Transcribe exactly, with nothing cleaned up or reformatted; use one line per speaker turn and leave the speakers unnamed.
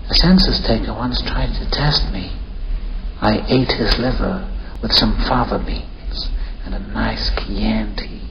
A census taker once tried to test me. I ate his liver with some fava beans and a nice Chianti.